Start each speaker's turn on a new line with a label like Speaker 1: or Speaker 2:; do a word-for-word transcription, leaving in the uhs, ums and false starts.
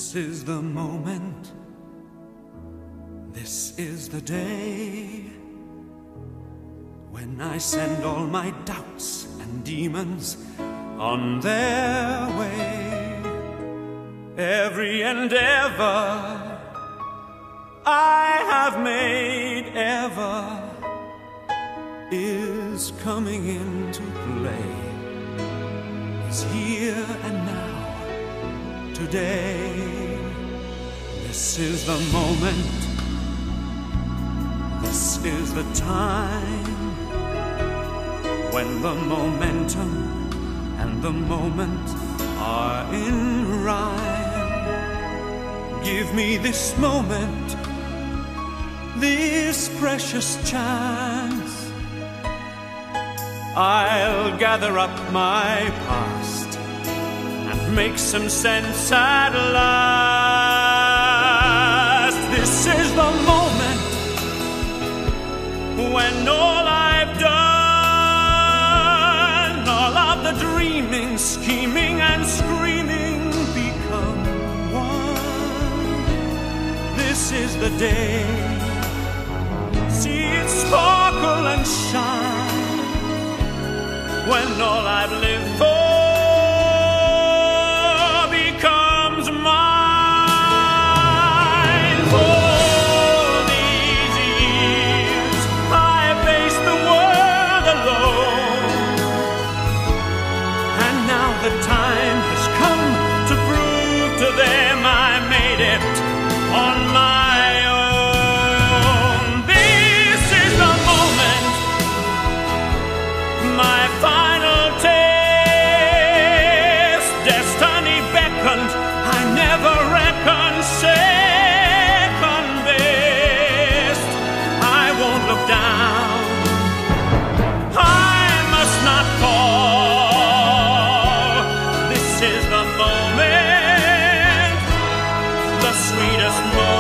Speaker 1: This is the moment, this is the day, when I send all my doubts and demons on their way. Every endeavor I have made ever is coming into play, is here and now, today. This is the moment, this is the time, when the momentum and the moment are in rhyme. Give me this moment, this precious chance. I'll gather up my past and make some sense at last. This is the moment when all I've done, all of the dreaming, scheming and screaming become one. This is the day, see it sparkle and shine, when all I've lived for becomes mine. For these years I faced the world alone, and now the time has come to prove to them I made it on my own. This is the moment, my final taste. Destiny beckoned, I never reckoned, second best. I won't look down, I must not fall. This is the moment, the sweetest moment